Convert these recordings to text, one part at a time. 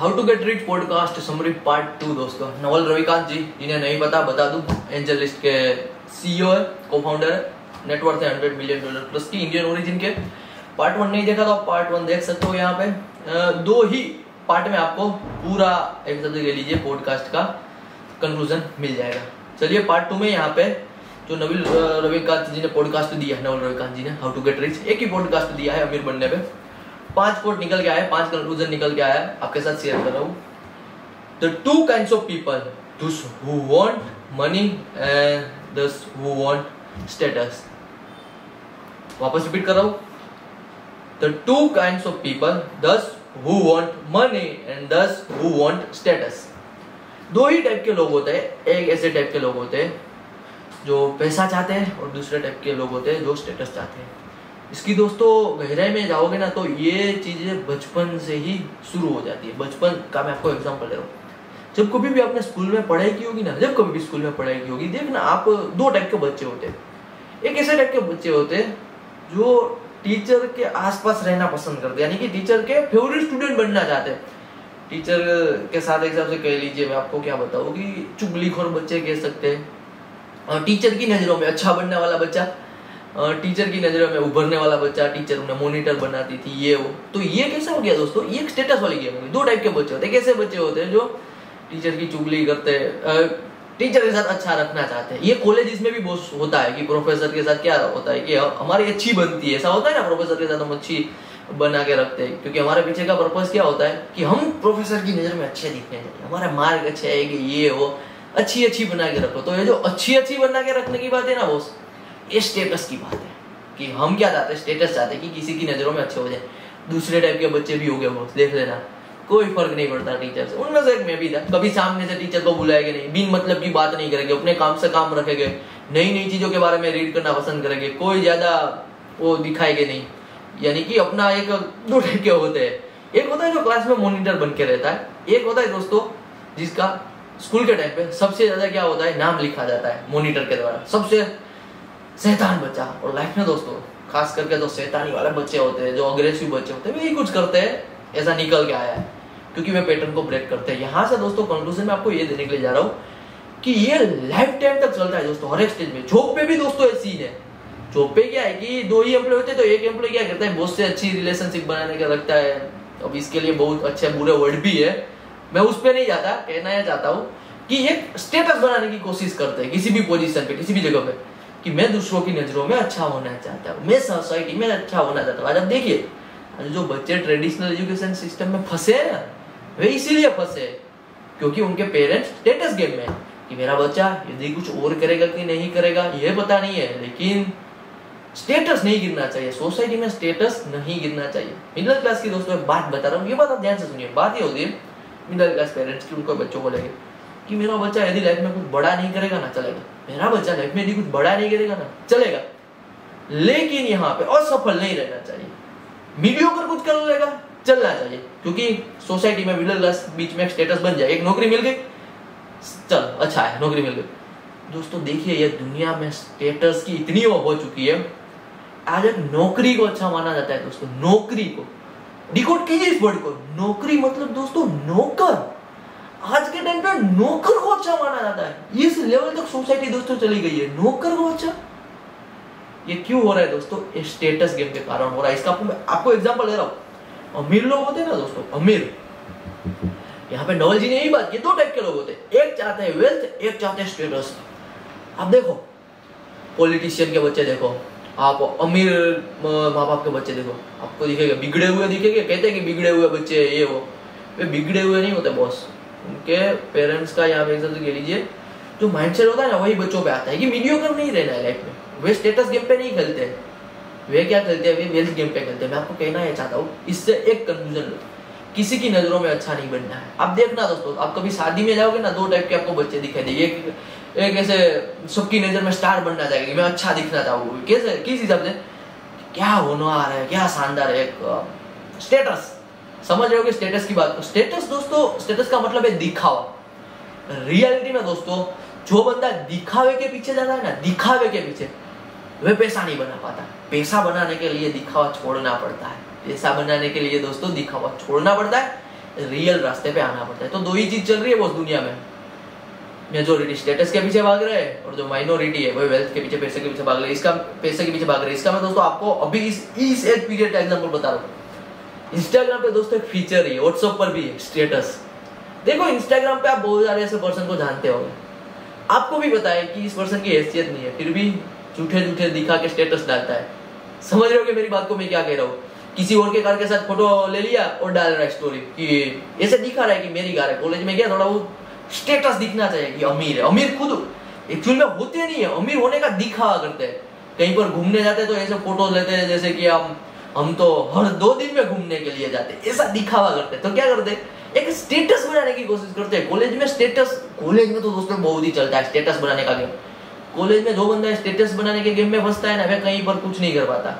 How to get rich podcast summary part 2 दोस्तों। नवल रविकांत जी, जिन्हें नहीं पता बता दूं, एंजल लिस्ट के सीईओ है, को-फाउंडर है, नेटवर्थ है $100 मिलियन प्लस की, इंडियन ओरिजिन के। पार्ट 1 नहीं देखा तो आप पार्ट 1 देख सकते हो। यहाँ पे 2 ही पार्ट में आपको पूरा एक शब्द ले लीजिए पॉडकास्ट का कंक्लूजन मिल जाएगा। चलिए पार्ट 2 में यहाँ पे जो नवल रविकांत जी ने पॉडकास्ट दिया है, नवल रविकांत जी ने हाउ टू गेट रिच, एक ही पॉडकास्ट दिया है अमीर बनने पे। 5 कोट निकल के आया है, 5 कंक्लूजन निकल के आया है, आपके साथ शेयर कर रहा हूँ। The 2 kinds of people, those who want money and those who want status. वापस रिपीट कर रहा हूँ। The 2 kinds of people, those who want money and those who want status. 2 ही टाइप के लोग होते हैं। एक ऐसे टाइप के लोग होते हैं जो पैसा चाहते हैं और दूसरे टाइप के लोग होते हैं जो स्टेटस चाहते हैं। इसकी दोस्तों गहराई में जाओगे ना तो ये चीजें बचपन से ही शुरू हो जाती है। बचपन का मैं आपको एग्जांपल दे रहा हूँ। जब कभी भी आपने स्कूल में पढ़ाई की होगी ना, जब कभी भी स्कूल में पढ़ाई की होगी, देखना आप 2 टाइप के बच्चे होते हैं। एक ऐसे टाइप के बच्चे होते हैं जो टीचर के आसपास रहना पसंद करते हैं, यानी कि टीचर के फेवरेट स्टूडेंट बनना चाहते हैं। टीचर के साथ एक हिसाब से कह लीजिए, मैं आपको क्या बताऊँ कि चुगलीखोर बच्चे कह सकते हैं। टीचर की नजरों में अच्छा बनने वाला बच्चा, टीचर की नजरों में उभरने वाला बच्चा, टीचर उन्हें मॉनिटर बनाती थी, ये वो। तो ये कैसा हो गया दोस्तों, ये एक स्टेटस वाली गेम हो गई। 2 टाइप के बच्चे होते हैं। कैसे बच्चे होते हैं जो टीचर की चुगली करते हैं, टीचर के साथ अच्छा रखना चाहते हैं। ये कॉलेज में भी बहुत होता है कि प्रोफेसर के साथ क्या होता है कि हमारी अच्छी बनती है, ऐसा होता है ना, प्रोफेसर के साथ हम अच्छी बना के रखते हैं, क्योंकि हमारे पीछे का पर्पस क्या होता है कि हम प्रोफेसर की नजर में अच्छे दिखने चाहिए, हमारा मार्क अच्छे आएगी, ये वो अच्छी बना के रखो। तो ये जो अच्छी बना के रखने की बात है ना बॉस, ये स्टेटस की बात है कि हम क्या चाहते हैं, स्टेटस चाहते हैं कि किसी की नजरों में अच्छे हो जाए। दूसरे टाइप के बच्चे भी हो गए बॉस, देख लेना, कोई फर्क नहीं पड़ता टीचर से। उनमें से एक मैं भी था। कभी सामने से टीचर को बुलाएंगे नहीं, बिन मतलब की बात नहीं करेंगे, अपने काम से काम रखेंगे, नई चीजों के बारे में रीड करना पसंद करेंगे, कोई ज्यादा वो दिखाएंगे नहीं, यानी कि अपना एक 2 टाइप के होते हैं। एक होता है जो क्लास में मॉनिटर बन के रहता है, एक होता है दोस्तों जिसका स्कूल के टाइम पे सबसे ज्यादा क्या होता है, नाम लिखा जाता है मॉनिटर के द्वारा, सबसे शैतान बच्चा। और लाइफ में दोस्तों खास करके जो शैतानी वाले बच्चे होते हैं, जो अग्रेसिव बच्चे होते हैं, वही कुछ करते हैं, ऐसा निकल के आया है, क्योंकि वे पैटर्न को ब्रेक करते हैं। यहाँ से दोस्तों कंक्लूजन में आपको ये देने के लिए जा रहा हूँ कि ये लाइफ टाइम तक चलता है दोस्तों, हर एक स्टेज में। जॉब पे भी दोस्तों ऐसी है। जॉब पे क्या है कि 2 ही एम्प्लॉय होते हैं, तो एक एम्प्लॉय क्या करता है, बहुत से अच्छी रिलेशनशिप बनाने का रखता है। अब इसके लिए बहुत अच्छे बुरे वर्ड भी है, मैं उस पर नहीं जाता। कहना यह चाहता हूँ कि एक स्टेटस बनाने की कोशिश करते हैं किसी भी पोजीशन पे, किसी भी जगह पे, कि मैं दूसरों की नजरों में अच्छा होना चाहता हूँ, मैं सोसाइटी में अच्छा होना चाहता हूँ। आज आप देखिए, जो बच्चे ट्रेडिशनल एजुकेशन सिस्टम में फंसे हैं ना, वे इसीलिए फंसे क्योंकि उनके पेरेंट्स स्टेटस गेम में कि मेरा बच्चा यदि कुछ और करेगा कि नहीं करेगा ये पता नहीं है, लेकिन स्टेटस नहीं गिरना चाहिए, सोसाइटी में स्टेटस नहीं गिरना चाहिए। मिडिल क्लास की दोस्तों एक बात बता रहा हूँ, ये बात आप ध्यान से सुनिए। बात ये होती है मिडिल क्लास पेरेंट्स की, उनको बच्चों को लेके कि मेरा बच्चा यदि लाइफ में कुछ बड़ा नहीं करेगा ना चलेगा, मेरा बच्चा लाइफ में यदि कुछ बड़ा नहीं करेगा ना चलेगा, लेकिन यहाँ पे असफल नहीं रहना चाहिए, मीडियोकर कुछ कर लेगा चलना चाहिए, क्योंकि सोसाइटी में मिडिल क्लास बीच में एक स्टेटस बन जाए, एक नौकरी मिल गई, चल अच्छा है नौकरी मिल गई। दोस्तों देखिए, ये दुनिया में स्टेटस की इतनी हो चुकी है, आज एक नौकरी को अच्छा माना जाता है दोस्तों। नौकरी को डिकोड कीजिए इस वर्ड को, नौकरी मतलब दोस्तों नौकर। आज के टाइम पे नौकर को अच्छा माना जाता है। इस लेवल तक सोसाइटी दोस्तों चली गई है, नौकर को अच्छा। ये क्यों हो रहा है दोस्तों, ये स्टेटस गेम के कारण हो रहा है। इसका आपको एग्जांपल दे रहा हूं। अमीर लोग होते हैं ना दोस्तों, अमीर, यहाँ पे नवल जी ने यही बात की, 2 टाइप के लोग होते हैं, एक चाहते हैं वेल्थ, एक चाहते हैं स्टेटस। आप देखो पॉलिटिशियन के बच्चे देखो, आप अमीर माँ बाप के बच्चे देखो, आपको दिखेगा बिगड़े हुए दिखेंगे। कहते हैं कि बिगड़े हुए बच्चे ये वो, वे बिगड़े हुए नहीं होते बॉस। उनके पेरेंट्स का यहाँ पे एग्जांपल ले लीजिए, जो माइंडसेट होता है ना वही बच्चों पे आता है कि मीडियोकर नहीं रहना है लाइफ में। वे स्टेटस गेम पे नहीं खेलते हैं, वे क्या खेलते हैं, वे वेल्थ गेम पे खेलते हैं। मैं आपको कहना है चाहता हूँ, इससे एक कंक्लूजन लो, किसी की नजरों में अच्छा नहीं बनना है। आप देखना दोस्तों, आप कभी शादी में जाओगे ना, 2 टाइप के आपको बच्चे दिखाई देंगे। एक ऐसे सबकी नजर में स्टार बनना चाहिए, मैं अच्छा दिखना चाहूँ, कैसे, किस हिसाब से, क्या होनहार है, क्या शानदार है, एक स्टेटस। समझ रहे हो कि स्टेटस की बात। तो स्टेटस दोस्तों, स्टेटस का मतलब है दिखावा। रियलिटी में दोस्तों जो बंदा दिखावे के पीछे जाता है ना, दिखावे के पीछे, वह पैसा नहीं बना पाता। पैसा बनाने के लिए दिखावा छोड़ना पड़ता है, पैसा बनाने के लिए दोस्तों दिखावा छोड़ना पड़ता है। रियल रास्ते पे आना पड़ता है। तो दो ही चीज चल रही है बॉस दुनिया में, मेजोरिटी स्टेटस के पीछे भाग रहे हैं और जो माइनॉरिटी है वो वेल्थ के पीछे, पैसे के पीछे भाग रहे हैं। इसका पैसे के पीछे भाग रहे हैं। इसका मैं दोस्तों आपको अभी इस एज पीरियड का एग्जांपल बता रहा हूँ। इंस्टाग्राम पे दोस्तों एक फीचर है, व्हाट्सएप पर भी है, स्टेटस। देखो इंस्टाग्राम पे आप बहुत सारे ऐसे पर्सन को जानते होंगे, आपको भी पता है कि इस पर्सन की हैसियत नहीं है, फिर भी झूठे झूठे दिखा के स्टेटस डालता है। समझ रहे हो कि मेरी बात को मैं क्या कह रहा हूँ? किसी और के कार के साथ फोटो ले लिया और डाल रहा है स्टोरी कि ऐसे दिखा रहा है कि मेरी कार है। कॉलेज में गया, थोड़ा वो स्टेटस दिखना चाहिए कि अमीर है। अमीर खुद एक्चुअल में होते नहीं है, अमीर होने का दिखावा करते हैं। कहीं पर घूमने जाते हैं तो ऐसे फोटो लेते हैं जैसे कि हम तो हर 2 दिन में घूमने के लिए जाते हैं, ऐसा दिखावा करते हैं। तो क्या करते हैं, एक स्टेटस बनाने की कोशिश करते हैं। कॉलेज में स्टेटस, कॉलेज में तो दोस्तों बहुत ही चलता है स्टेटस बनाने का गेम। कॉलेज में जो बंदा स्टेटस बनाने के गेम में फंसता है ना, वह कहीं पर कुछ नहीं कर पाता।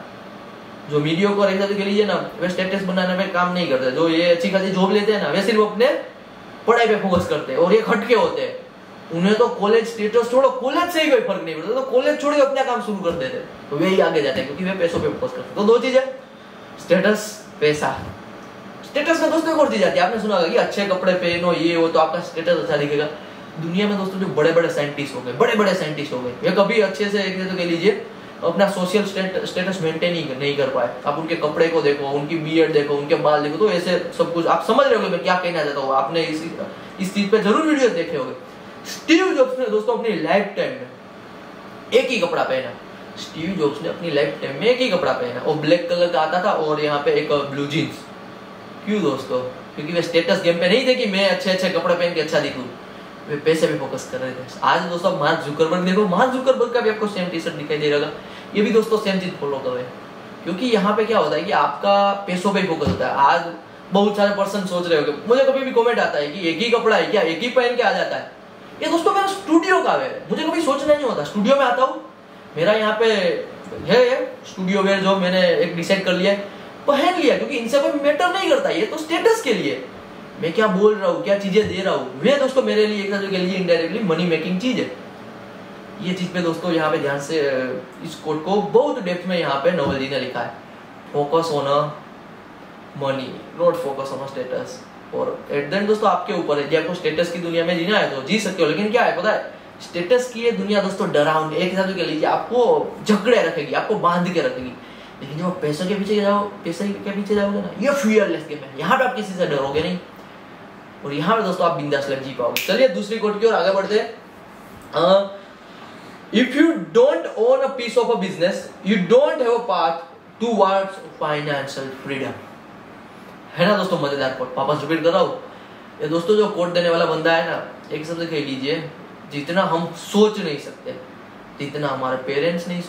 जो मीडियोकर एग्जाम के लिए ना, वे स्टेटस बनाने में काम नहीं करते। जो ये अच्छी खासी जॉब लेते हैं ना, वे सिर्फ अपने पढ़ाई पे फोकस करते हैं और ये हटके होते हैं। उन्हें तो कॉलेज स्टेटस छोड़ो, कॉलेज से ही कोई फर्क नहीं पड़ता, तो कॉलेज छोड़ के अपना काम शुरू कर देते, तो वे ही आगे जाते हैं क्योंकि वे पैसों पे फोकस करते हैं। तो दो चीजें, स्टेटस, पैसा। स्टेटस में दोस्तों एक और चीज आती है, आपने सुना होगा कि अच्छे कपड़े पहनो ये वो तो आपका स्टेटस अच्छा दिखेगा। दुनिया में दोस्तों जो बड़े बड़े साइंटिस्ट हो गए, बड़े बड़े साइंटिस्ट हो गए, वे कभी अच्छे से एक तो कह लीजिए अपना सोशल स्टेटस मेंटेन ही नहीं कर पाए। आप उनके कपड़े को देखो, उनकी बियर्ड देखो, उनके बाल देखो, तो ऐसे सब कुछ आप समझ रहे होंगे मैं क्या कहना चाहता हूँ। आपने इस चीज पे जरूर वीडियो देखे होंगे। स्टीव जॉब्स ने दोस्तों अपनी लाइफ टाइम में एक ही कपड़ा पहना। स्टीव जॉब्स ने अपनी लाइफ टाइम में एक ही कपड़ा पहना, वो ब्लैक कलर का आता था और यहाँ पे एक ब्लू जीन्स। क्यों दोस्तों? क्योंकि वे स्टेटस गेम पे नहीं थे कि मैं अच्छे कपड़े पहन के अच्छा दिखूं, वे पैसे पे फोकस कर रहे थे। आज दोस्तों मार्क जुकरबर्ग देखो, मार्क जुकरबर्ग का भी आपको सेम टी शर्ट दिखाई दे रहा, ये भी दोस्तों सेम चीज फॉलो कर रहे हैं। क्योंकि यहाँ पे क्या होता है कि आपका पैसों पे ही फोकस होता है। आज बहुत सारे पर्सन सोच रहे हो, मुझे कभी भी कमेंट आता है कि एक ही कपड़ा है क्या, एक ही पहन के आ जाता है। ये दोस्तों मेरा स्टूडियो का है, मुझे कभी सोचना नहीं होता। स्टूडियो में आता हूँ, मेरा यहाँ पे है स्टूडियो वेयर जो मैंने एक डिसाइड कर लिया, पहन लिया, क्योंकि इनसे कोई मैटर नहीं करता। ये तो स्टेटस के लिए मैं क्या बोल रहा हूँ, क्या चीजें दे रहा हूँ, वे दोस्तों मेरे लिए एक के लिए इनडायरेक्टली मनी मेकिंग चीज है। ये चीज पे दोस्तों यहाँ पे ध्यान से, इस कोट को बहुत डेप्थ में यहाँ पे नवल जी ने लिखा है, focus on a money, not focus on a status. और एट द एंड दोस्तों आपके ऊपर है, आपको स्टेटस की दुनिया में जीना है तो जी सकते हो, लेकिन क्या है पता है, स्टेटस की ये दुनिया दोस्तों डरावनी, एक हिसाब से कह लीजिए आपको जकड़े रखेगी, आपको बांध के रखेगी। लेकिन जब आप पैसों के पीछे जाओ, पैसे के पीछे जाओगे ना, ये फियरलेस गेम है, यहाँ पे आप किसी से डरोगे नहीं और यहाँ पे दोस्तों आप बिंदास लग जी पाओगे। चलिए दूसरी कोट की ओर आगे बढ़ते हैं। If you don't own a piece of a business, you don't have a path towards financial freedom। है ना दोस्तों मजेदार कोट, वापस रिपीट कर रहा हूँ। ये दोस्तों जो कोट देने वाला बंदा है ना, एक शब्द कह लीजिए, जितना हम सोच नहीं सकते, जितना हमारे पेरेंट्स नहीं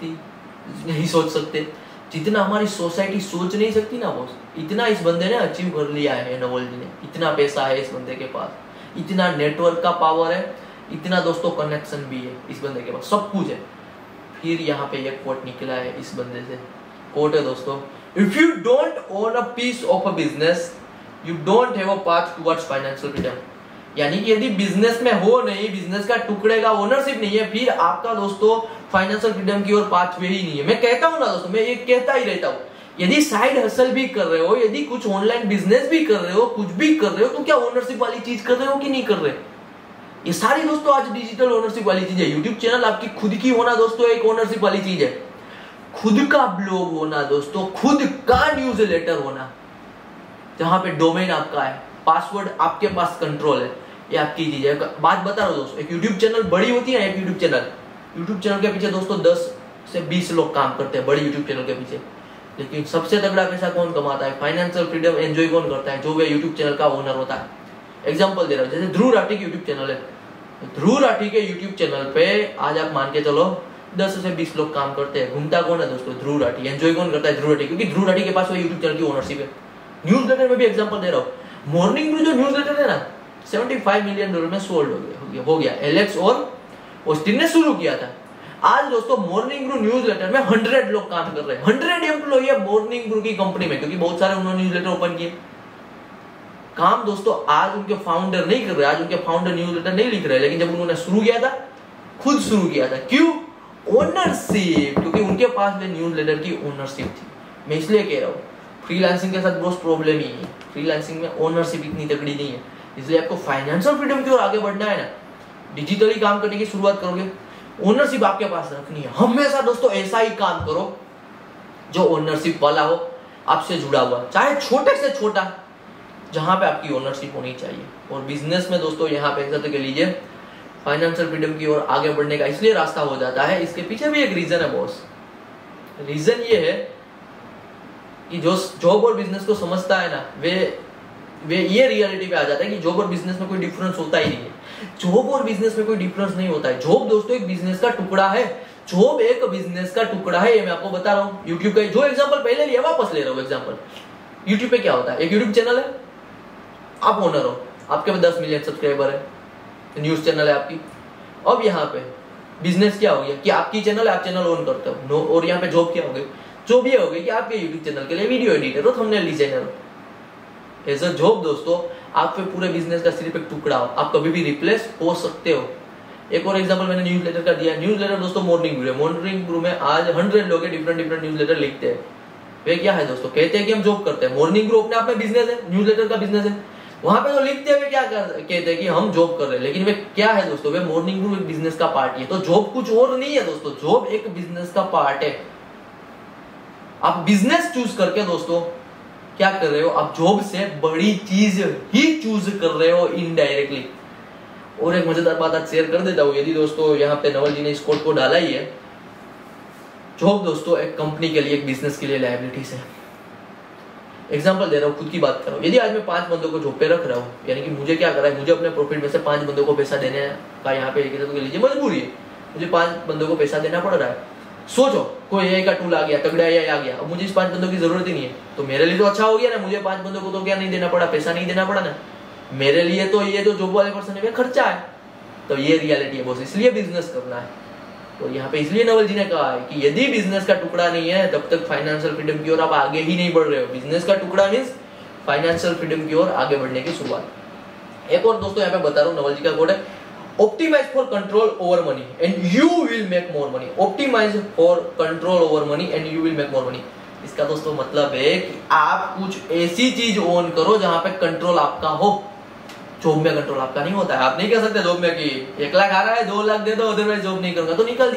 सोच सकते, जितना हमारी सोसाइटी सोच नहीं सकती ना बॉस, इतना इस बंदे ने अचीव कर लिया है नवल जी ने। इतना पैसा है इस बंदे के पास, इतना नेटवर्क का पावर है, इतना दोस्तों कनेक्शन भी है इस बंदे के पास, सब कुछ है। फिर यहाँ पे एक कोट निकला है इस बंदे से, कोट है दोस्तों, if you don't own a piece of a business you don't have a path towards financial freedom. यानी कि यदि बिजनेस में हो नहीं, बिजनेस का टुकड़े का ओनरशिप नहीं है, फिर आपका दोस्तों फाइनेंशियल फ्रीडम की ओर पाथ वे ही नहीं है। मैं कहता हूं ना दोस्तों, मैं ये कहता ही रहता हूं, यदि साइड हसल भी कर रहे हो, यदि कुछ ऑनलाइन बिजनेस भी कर रहे हो, कुछ भी कर रहे हो, तो क्या ओनरशिप वाली चीज कर रहे हो कि नहीं कर रहे? ये सारी दोस्तों आज डिजिटल ओनरशिप वाली चीज है। यूट्यूब चैनल आपकी खुद की होना दोस्तों एक ओनरशिप वाली चीज है। खुद का ब्लॉग होना दोस्तों, खुद का न्यूज लेटर होना, जहां पे डोमेन आपका है, पासवर्ड आपके पास, कंट्रोल है, ये आपकी चीज है। बात बता रहा हूं दोस्तों, एक यूट्यूब चैनल बड़ी होती है, एक यूट्यूब चैनल के पीछे दोस्तों 10 से 20 लोग काम करते हैं बड़ी यूट्यूब चैनल के पीछे। लेकिन सबसे तगड़ा पैसा कौन कमाता है, फाइनेंशियल फ्रीडम एंजॉय कौन करता है, जो वे यूट्यूब चैनल का ओनर होता है। एग्जांपल दे रहा हूं, जैसे ध्रुव राठी की यूट्यूब चैनल है, ध्रुव राठी के यूट्यूब चैनल पे आज आप मान के चलो 10 से 20 लोग काम करते हैं। घूमता कौन है दोस्तों, ध्रुव राठी। एंजॉय कौन करता है, ध्रुव राठी, क्योंकि ध्रुव राठी के पास वो यूट्यूब चैनल की ओनरशिप है। न्यूज लेटर में भी एग्जांपल दे रहा हूँ, मॉर्निंग ब्रू जो न्यूज लेटर है ना, $75 मिलियन में सोल्ड हो गया। एलेक्स और ऑस्टिन ने शुरू किया था। आज दोस्तों मॉर्निंग ब्रू न्यूज लेटर में 100 लोग काम कर रहे हैं, 100 एम्प्लॉई है मॉर्निंग ब्रू की कंपनी में, क्योंकि बहुत सारे उन्होंने न्यूज लेटर ओपन किए। काम दोस्तों आज उनके फाउंडर नहीं कर रहे, आज उनके फाउंडर न्यूज लेटर नहीं लिख रहे, लेकिन जब उन्होंने शुरू किया था, खुद शुरू किया था। क्यों? ओनरशिप, क्योंकि उनके पास न्यूज लेटर की ओनरशिप थी। मैं इसलिए कह रहा हूँ, फ्रीलांसिंग के साथ बहुत प्रॉब्लम ही है, फ्रीलांसिंग में ओनरशिप इतनी तगड़ी नहीं है, इसलिए आपको फाइनेंशियल फ्रीडम की ओर आगे बढ़ना है ना, डिजिटली काम करने की शुरुआत करोगे, ओनरशिप आपके पास रखनी है। हमेशा दोस्तों ऐसा ही काम करो जो ओनरशिप वाला हो, आपसे जुड़ा हुआ, चाहे छोटे से छोटा, जहां पे आपकी ओनरशिप होनी चाहिए। और बिजनेस में दोस्तों यहाँ पे एग्जाम्पल के लीजिए, फाइनेंशियल फ्रीडम की ओर आगे बढ़ने का इसलिए रास्ता हो जाता है, इसके पीछे भी एक रीजन है बॉस। रीजन ये है कि जो जॉब और बिजनेस को समझता है ना, वे ये रियलिटी पे आ जाता है कि जॉब और बिजनेस में कोई डिफरेंस होता ही नहीं है। जॉब और बिजनेस में कोई डिफरेंस नहीं होता है। जॉब दोस्तों एक बिजनेस का टुकड़ा है, जॉब एक बिजनेस का टुकड़ा है, ये मैं आपको बता रहा हूँ। यूट्यूब का जो एग्जांपल पहले लिया वापस ले रहा हूँ एग्जांपल। यूट्यूब पे क्या होता है, एक यूट्यूब चैनल है, आप ओनर हो, आपके पास 10 मिलियन सब्सक्राइबर है, न्यूज चैनल है आपकी। अब यहाँ पे बिजनेस क्या हो गया कि आपकी चैनल है, आप चैनल ओन करते हो। और यहाँ पे जॉब क्या हो गई, जॉब ये हो गई कि आपके यूट्यूब चैनल के लिए वीडियो एडिटर हो, थंबनेल डिजाइनर हो। एज अ जॉब दोस्तों आप पे पूरे बिजनेस का सिर्फ एक टुकड़ा हो, आप कभी भी रिप्लेस हो सकते हो। एक और एग्जांपल मैंने न्यूज़लेटर का दिया। न्यूज़लेटर दोस्तों मॉर्निंग ब्रू है, मॉर्निंग ब्रू में आज 100 लोग डिफरेंट न्यूज़लेटर लिखते हैं। वे क्या है दोस्तों, कहते हैं कि हम जॉब करते हैं। मॉर्निंग ब्रू अपने आप में बिजनेस है, न्यूज़लेटर का बिजनेस है। वहां पे जो लिखते हैं वे क्या कहते हैं कि हम जॉब कर रहे हैं, लेकिन वे क्या है दोस्तों, वे मॉर्निंग ब्रू एक बिजनेस का पार्ट है। तो जॉब कुछ और नहीं है दोस्तों, जॉब एक बिजनेस का पार्ट है। आप बिजनेस चूज करके दोस्तों क्या कर रहे हो, आप जॉब से बड़ी चीज ही चूज कर रहे हो इनडायरेक्टली। और एक मजेदार बात आज शेयर कर देता हूं, यदि दोस्तों यहाँ पे नवल जी ने इस कोड को डाला ही है, जॉब दोस्तों एक कंपनी के लिए, एक बिजनेस के लिए लायबिलिटीज है। एग्जांपल दे रहा हूँ, खुद की बात कर रहा हूँ। यदि आज मैं 5 बंदों को जॉब पे रख रहा हूँ, यानी कि मुझे क्या करा है, मुझे अपने प्रॉफिट में से 5 बंदों को पैसा देने का यहाँ पे लीजिए मजबूरी है, मुझे 5 बंदों को पैसा देना पड़ रहा है। सोचो कोई एआई का टूल आ गया, तगड़ा एआई आ गया, अब मुझे इस 5 बंदों की जरूरत ही नहीं है, तो मेरे लिए तो अच्छा हो गया ना, मुझे 5 बंदों को तो क्या नहीं देना पड़ा, पैसा नहीं देना पड़ा ना। मेरे लिए तो ये जो जॉब वाले पर्सन है खर्चा है। तो ये रियलिटी है बॉस, इसलिए बिजनेस करना है। तो यहाँ पे इसलिए नवल जी ने कहा है कि यदि बिजनेस का टुकड़ा नहीं है तब तक फाइनेंशियल फ्रीडम की ओर आप आगे ही नहीं बढ़ रहे हो। बिजनेस का टुकड़ा मींस फाइनेंशियल फ्रीडम की ओर आगे बढ़ने की शुरुआत। एक और दोस्तों यहाँ पे बता रहा हूँ, नवल जी का कोड है, optimize for control over money and you will make more money. Optimize for control over money and you will make more money. इसका दोस्तों मतलब है कि आप कुछ ऐसी चीज ओन करो जहां पे कंट्रोल आपका हो। जॉब में कंट्रोल आपका नहीं होता है। आप नहीं कह सकते जॉब में कि 1 लाख आ रहा है 2 लाख दे दो, अदरवाइज जॉब नहीं करूंगा, तो निकल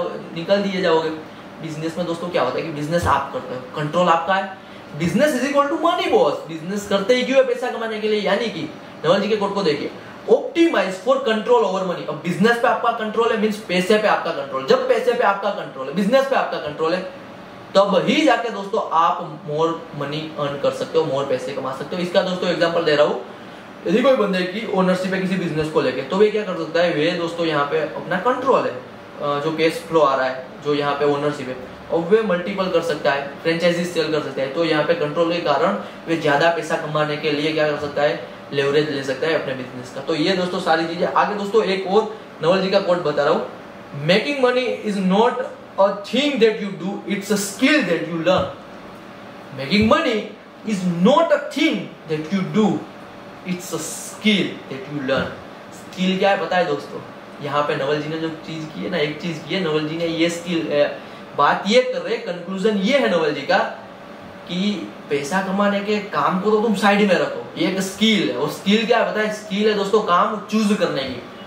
दिए जाओगे। बिजनेस में दोस्तों क्या होता है कि बिजनेस आप करते हो, कंट्रोल आपका है। Business is equal to money boss. Business करते ही क्यों है, पैसा कमाने के लिए। यानी कि नवल जी के कोड को देखिए, optimize for control over money. अब बिजनेस पे आपका कंट्रोल है, मींस पैसे पे आपका कंट्रोल। जब पैसे पे आपका कंट्रोल है, बिजनेस पे आपका कंट्रोल है, तब ही जाके दोस्तों आप मोर मनी अर्न कर सकते हो, मोर पैसे कमा सकते हो। इसका दोस्तों एग्जांपल दे रहा हूं, यदि कोई बंदे की ओनरशिप है किसी बिजनेस को लेके, तो वे क्या कर सकता है, वे दोस्तों यहाँ पे अपना कंट्रोल है, जो कैश फ्लो आ रहा है, जो यहाँ पे ओनरशिप है, और वे मल्टीपल कर सकता है, फ्रेंचाइजी सेल कर सकता है। तो यहाँ पे कंट्रोल के कारण वे ज्यादा पैसा कमाने के लिए क्या कर सकता है, लेवरेज ले सकता है अपने बिजनेस का। तो ये दोस्तों सारी चीजें। आगे दोस्तों एक और नवल जी का कोट बता रहा हूँ, making money is not a thing that you do, it's a skill that you learn. Making money is not a thing that you do, it's a skill that you learn. Skill क्या है पता है दोस्तों, यहाँ पे नवल जी ने जो चीज की है ना, एक चीज की है नवल जी ने, ये स्किल बात ये कर रहे, कंक्लूजन ये है नवल जी का कि पैसा कमाने के काम को तो तुम साइड में रखो, ये एक स्किल है। और स्किल क्या है पता है, स्किल है दोस्तों काम चूज करने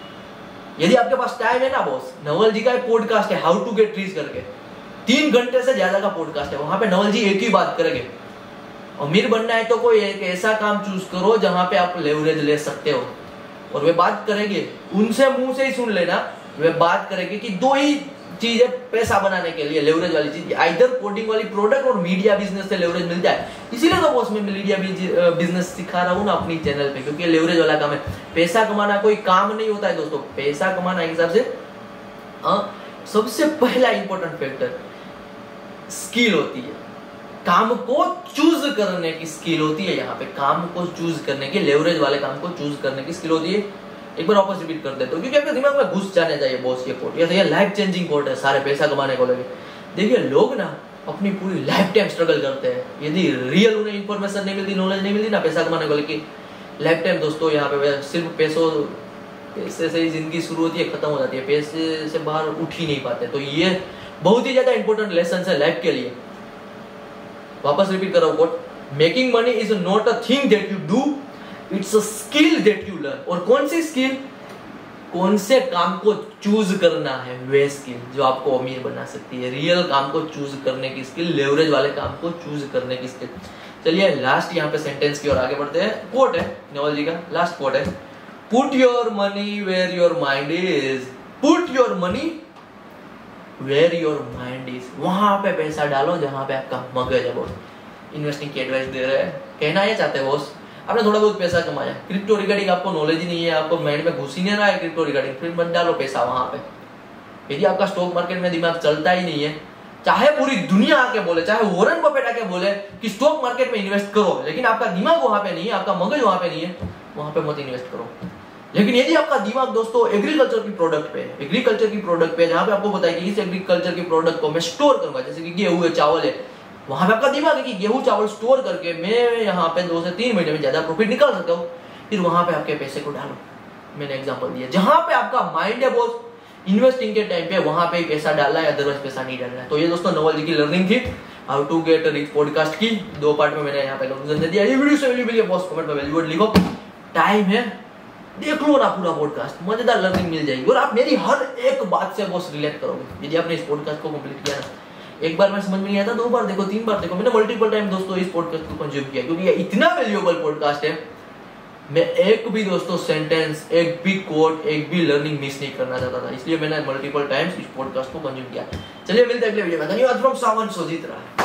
की। यदि आपके पास टाइम है ना बॉस, नवल जी का एक पॉडकास्ट है हाउ टू गेट रिच करके, 3 घंटे से ज्यादा का पॉडकास्ट है, वहां पे नवल जी एक ही बात करेंगे, अमीर बनना है तो कोई एक ऐसा काम चूज करो जहां पे आप लेवरेज ले सकते हो। और वे बात करेंगे, उनसे मुंह से ही सुन लेना, वे बात करेंगे कि 2 ही चीज है पैसा बनाने के लिए, लेवरेज वाली चीज, आइदर कोडिंग वाली प्रोडक्ट और मीडिया बिजनेस से लेवरेज मिल जाए। इसीलिए तो बॉस मैं मीडिया बिजनेस सिखा रहा हूँ ना अपनी चैनल पे, क्योंकि लेवरेज वाला काम है। पैसा कमाना कोई काम नहीं होता है दोस्तों, पैसा कमाना एक हिसाब से सबसे पहला इंपॉर्टेंट फैक्टर स्किल होती है। काम को चूज करने की स्किल होती है। यहाँ पे काम को चूज करने की, लेवरेज वाले काम को चूज करने की स्किल होती है। एक बार वापस रिपीट कर देता हूँ क्योंकि आपके दिमाग में घुस जाने चाहिए बॉस ये कोट। ये लाइफ चेंजिंग कोट है सारे पैसा कमाने को लेके। देखिए लोग ना अपनी पूरी लाइफ टाइम स्ट्रगल करते हैं, यदि रियल उन्हें इंफॉर्मेशन नहीं मिलती, नॉलेज नहीं मिलती ना पैसा कमाने को लेके, लाइफ टाइम दोस्तों यहाँ पे सिर्फ पैसे से ही जिंदगी शुरू होती है, खत्म हो जाती है, पैसे से बाहर उठ ही नहीं पाते। तो ये बहुत ही ज्यादा इंपॉर्टेंट लेसन है लाइफ के लिए। वापस रिपीट कर रहा हूँ quote, making money is not a thing that you do, it's a skill that you learn. और कौन सी स्किल, कौन से काम को चूज करना है, वे स्किल जो आपको अमीर बना सकती है। रियल काम को चूज करने की स्किल, लेवरेज वाले काम को चूज करने की स्किल। चलिए लास्ट यहाँ पे सेंटेंस की ओर आगे बढ़ते हैं। कोट है नवल जी का, लास्ट कोट है, put your money where your mind is, put your money where your mind is. वहां पे पैसा डालो जहां पे आपका मगज है। बॉस इन्वेस्टिंग की एडवाइस दे रहे हैं, कहना ये चाहते हैं बॉस, आपने थोड़ा बहुत पैसा कमाया, क्रिप्टो रिगार्डिंग आपको नॉलेज ही नहीं है, आपको माइंड में घुस ही नहीं रहा है क्रिप्टो रिगार्डिंग, फिर मत डालो पैसा वहां पे। यदि आपका स्टॉक मार्केट में दिमाग चलता ही नहीं है, चाहे पूरी दुनिया आके बोले, चाहे वॉरेन बफेट आके बोले कि स्टॉक मार्केट में इन्वेस्ट करो, लेकिन आपका दिमाग वहां पे नहीं है, आपका मगज वहां पे नहीं है, वहां पे मत इन्वेस्ट करो। लेकिन यदि आपका दिमाग दोस्तों एग्रीकल्चर की प्रोडक्ट पे है, एग्रीकल्चर की प्रोडक्ट पे, जहां पे आपको पता है कि इस एग्रीकल्चर की प्रोडक्ट को मैं स्टोर करूंगा, जैसे कि गेहूं है, चावल है, वहां पे आपका दिमाग है कि गेहूं चावल स्टोर करके मैं यहाँ पे 2 से 3 महीने में ज्यादा प्रॉफिट निकाल सकता हूँ, फिर वहां पे आपके पैसे को डालो। मैंने एग्जांपल दिया, जहां पे आपका माइंड है बॉस, इन्वेस्टिंग के टाइम पे वहां पे पैसा डालना है, अदरवाइज पैसा नहीं डालना है। तो ये दोस्तों नवल जी की लर्निंग थी how to get rich podcast की 2 पार्ट में मैंने यहाँ पे कंक्लूजन दे दिया। ये वीडियो से वैल्यूएबल है बॉस, कमेंट में वैल्यूएबल लिखो, टाइम है, देख लो ना पूरा पॉडकास्ट, मजेदार लर्निंग मिल जाएगी और आप मेरी हर एक बात से बॉस रिलेट करोगे। यदि आपने इस पॉडकास्ट को कंप्लीट किया ना, एक बार में समझ में नहीं आता, 2 बार देखो, 3 बार देखो, मैंने मल्टीपल टाइम दोस्तों इस पॉडकास्ट को कंज्यूम किया, क्योंकि ये इतना वैल्यूएबल पॉडकास्ट है। मैं एक भी दोस्तों सेंटेंस, एक भी कोट, एक भी लर्निंग मिस नहीं करना चाहता था, इसलिए मैंने मल्टीपल टाइम्स इस पॉडकास्ट को कंज्यूम किया। चलिए मिलते हैं अगले वीडियो में, धन्यवाद फ्रॉम सावन सोजित्रा।